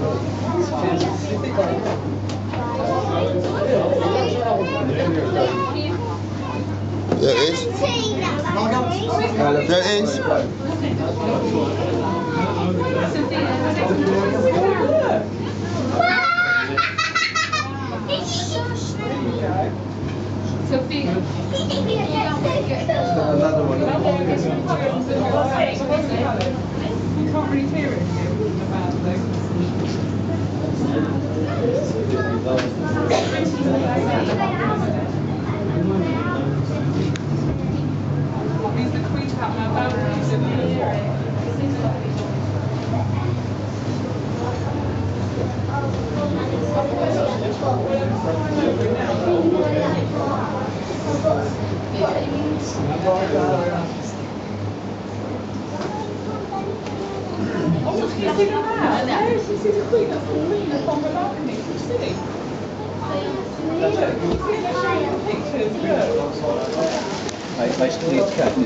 There it is. There it is. Sophie. Another one. You can't really hear it about things. He's the queen about my balconies in the Basically, it's cat.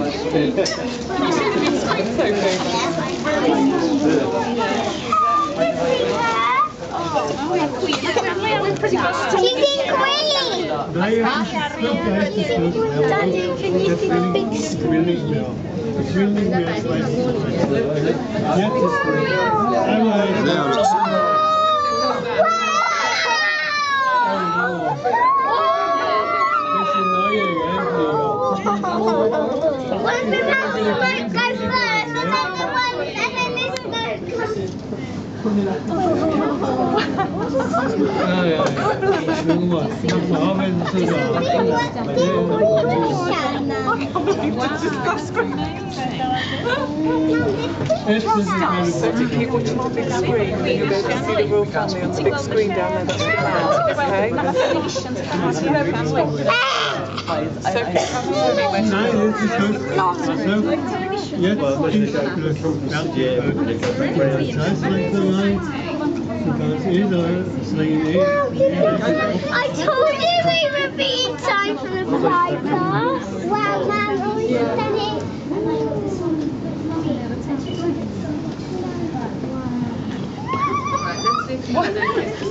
Daddy, can you see the big screen? It's really nice. So if you keep watching on big screen, you'll be able to see the royal family on the big screen down there. That's okay. So if you come with me, I told you we would be in time for the Flypast. Wow, Mum, you've done it. What?